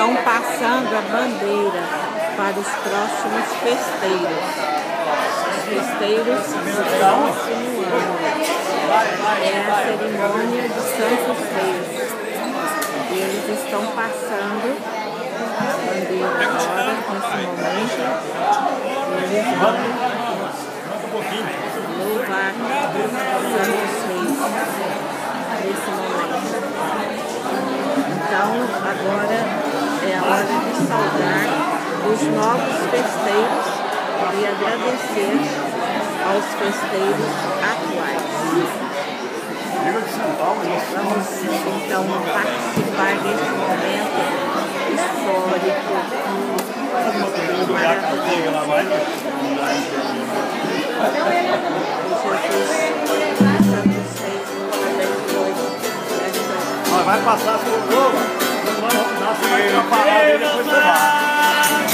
estão passando a bandeira para os próximos festeiros. Os festeiros do próximo ano. É a cerimônia de Santos Reis. Eles estão passando a bandeira agora, nesse momento. Eles vão louvar Santos Reis nesse momento. Então, agora é a hora de saudar os novos festeiros e agradecer aos festeiros atuais. Vamos, então, participar desse momento histórico maravilhoso. Vai passar por novo, vai atrapalhar e depois você vai.